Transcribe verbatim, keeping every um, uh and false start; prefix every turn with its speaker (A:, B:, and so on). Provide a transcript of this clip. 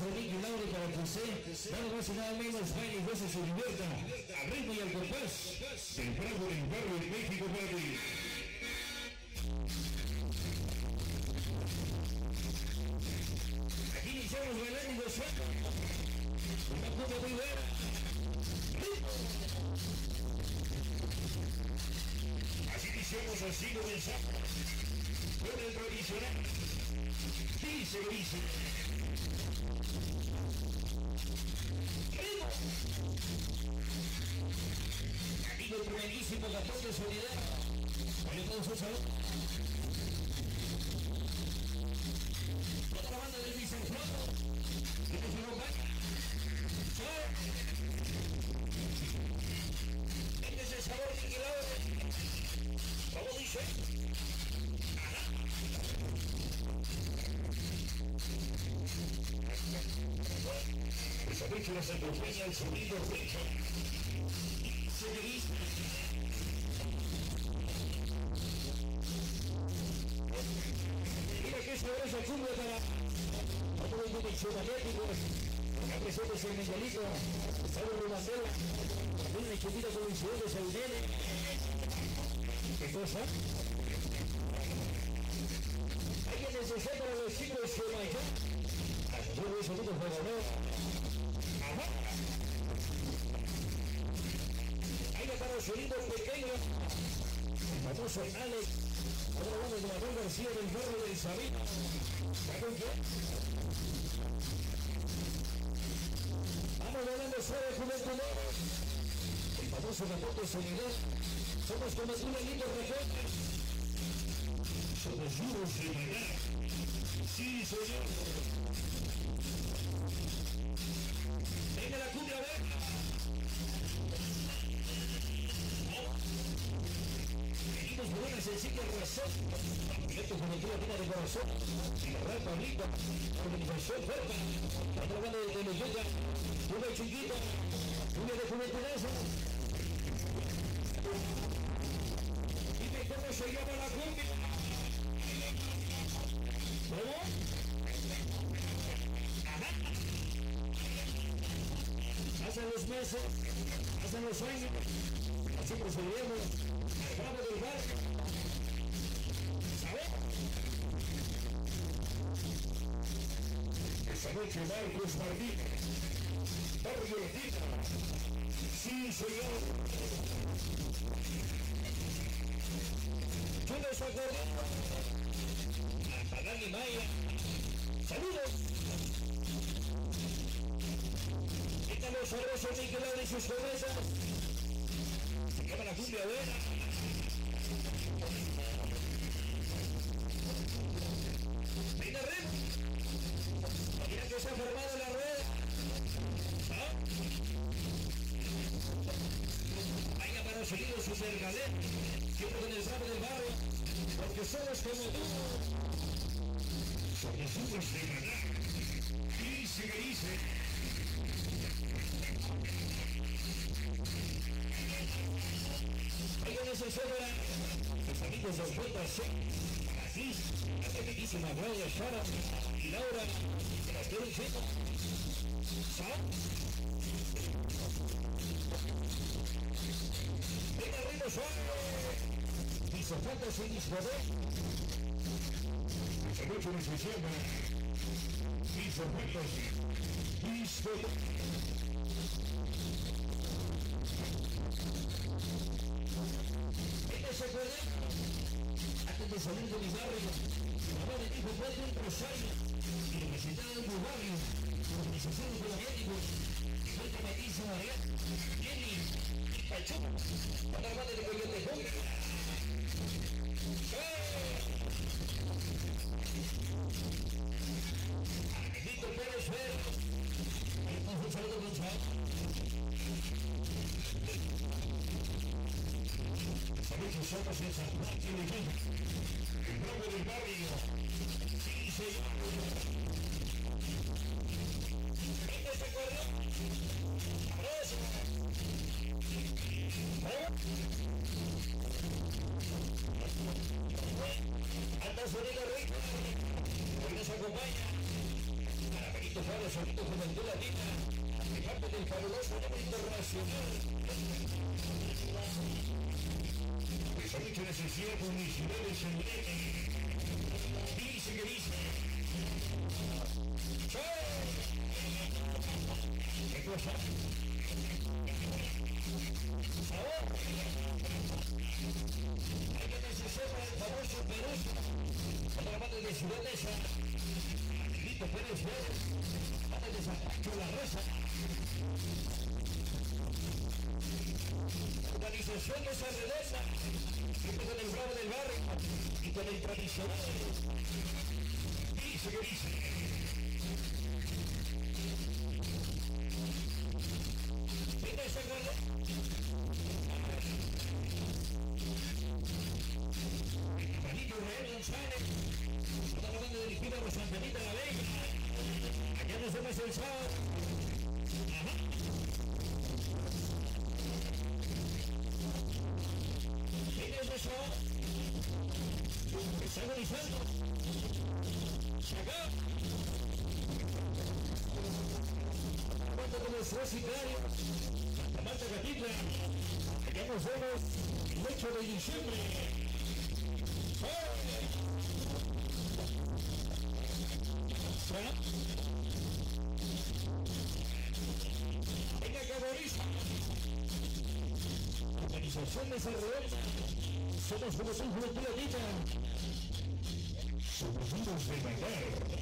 A: de Nicky Laure para que usted, nada más y nada menos, baile y goce su libertad, al ritmo y al compás, del Bravo del Barrio de México para ti. Aquí iniciamos bailando y gozando, una cumbia muy buena. Así iniciamos, así comenzamos, con el tradicional. Dice, dice. Aquí el primerísimo Gastón de Soledad. Vale todos sus saludos. Otra banda del Bicenfloto. Que nos acompaña. Este es el sabor de Nicky Laure. ¿Cómo dice? Ajá. Esa vez que nos acompaña el sonido rico. Señorita. Mira que sabrosa cumbia para otro grupo de magnéticos. Acá presente es el Miguelito, Salud Rumandela, una chupita con incidentes a Udele. ¿Qué cosa? Alguien necesario para los chicos de Mayor. Yo voy a salir con jugador. Ajá. Ahí para los sonidos pequeños. El famoso Alex. Otro bando de Manuel García del barrio del Sabino. ¿Saben qué? Vamos ganando suave Juventud. El famoso Capote Soledad. Somos como una linda región. Somos duros de ganar. Sí, señor. Venga la cumbia, a ver. Venimos por una sencilla razón. Esto es Juventud Latina de Corazón. Y la Real Pablito. Organización fuerte. Otra banda de leyenda. Una chiquita. Una de Juventudazo. Dime cómo se llama la cumbia. ¿Cómo? Ajá. Pasan los meses, pasan los años, así procedemos al Bravo del Barrio. ¿Sabes? Esta noche Marcos Martínez, Barrio Latina. Sí, señor. Yo les acuerdo a Dani Maya. ¡Saludos! Están los sabrosos Nicky Laure y sus cervezas. Se llama la cumbia buena. Venga, Red. Mira que se ha formado la rueda. ¿Ah? Vaya para seguir su cercadet. Siempre con el Bravo del Barrio. Porque somos como tú. Somos duros de ganar. Dice que dice. Oigan, eso es obra. Los amigos de J C. Así, la tremendísima Claudia Shara y Laura. Se las quiero chico. ¿Sabes? Venga, ritmo suave. Hizo falta sin discover. Esa noche nos hicieron. Hizo falta sin discover. ¿Qué se acuerdan? Antes de salir de mi barrio, mi mamá me dijo, ponte un rosario y necesitaba en tu barrio, organización de magnéticos, y fue que me dice María, Jenny, Pachuca, otra banda de Coyote Junca. Benito Pérez Ferro, entonces un saludo con Chao. Muchos somos en San Juan de Leyenda, el Bravo del Barrio. Sí, señor. ¿Quién se acuerda? ¡Sabroso! ¿Eh? Anda sonido rico. Hoy nos acompaña. Caramelito Solito Faro, Solito Juventud Latina, de parte del fabuloso nombre internacional. Esa mucha necesidad de publicidad de Sembrene. Dice que dice. ¡Sí! ¿Qué cosa? ¿Sabor? Hay que necesitar el famoso Peruso. Otra parte de Ciudad de esa. Lito Pérez Pérez. Parte de San Pancho La Rosa. Organización de esa redeza. Siempre con el bravo del barrio. Y con el tradicional. Dice que dice. Venga esa guarda. Juanito Real González. Está la banda dirigida por Santanita La Vega. Allá nos vemos el sábado. Ajá. Venga eso. Está agonizando. Acá. Como fue sicario, Santa Marta Catitla, allá nos vemos el ocho de diciembre. Bueno, venga Caboriza, organización de Cerrota, somos como un juventud, somos hijos de Matar.